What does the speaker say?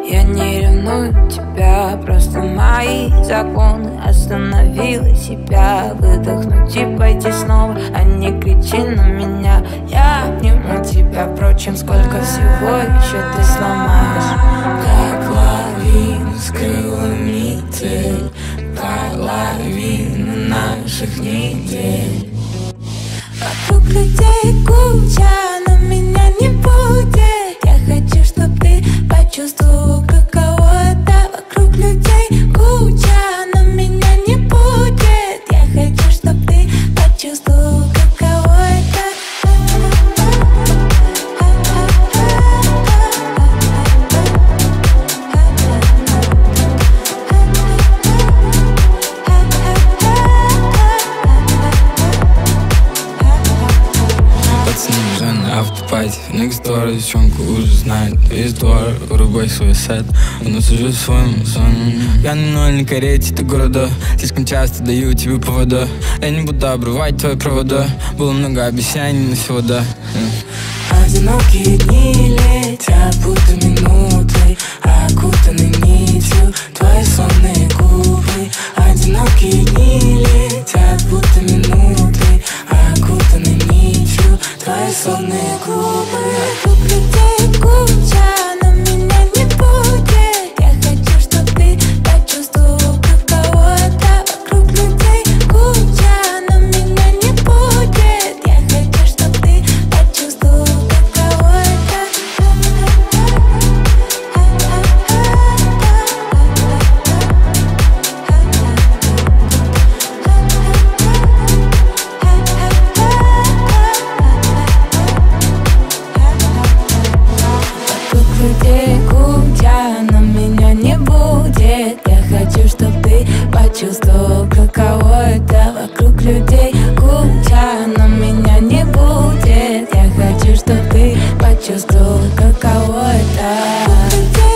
Я не ревную тебя, просто мои законы. Остановила себя, выдохнуть и пойти снова, а не кричи на меня. Я обниму тебя, впрочем, сколько всего еще ты сломаешь. Как лавина скрыла метель, половину наших недель. Вокруг людей куча, но меня не будет. Я хочу, чтоб ты почувствовал, каково это. Вокруг людей куча, но меня не будет. Я хочу, чтоб ты почувствовал, каково это. Пацаны уже на автопате, next door, девчонку уже знает весь двор, вырубай свой сет, у нас уже своим сон. Я на нольной карете до города, слишком часто даю тебе повода. Я не буду обрывать твои провода, было много обещаний, но всего да. Одинокие дни летят, будто минуты, окутаны нитью твои сонные губы. Одинокие дни летят, будто минуты, окутаны нитью твои сонные губы. Вокруг людей куча, но меня не будет. Я хочу, чтоб ты почувствовал, каково это. Вокруг людей куча, но меня не будет. Я хочу, чтоб ты почувствовал, каково это. Вокруг людей куча, но меня не будет. Я хочу, чтоб ты почувствовал, каково это. Вокруг людей куча, но меня не будет. Я хочу, чтоб ты почувствовал, каково это.